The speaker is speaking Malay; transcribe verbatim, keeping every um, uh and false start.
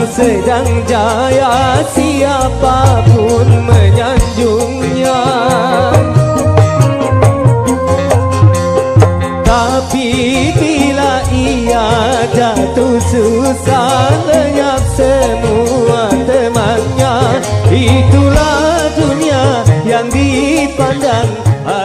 sedang jaya, siapapun menyanjungnya. Tapi bila ia jatuh susah, lenyap semua temannya. Itulah dunia yang dipandang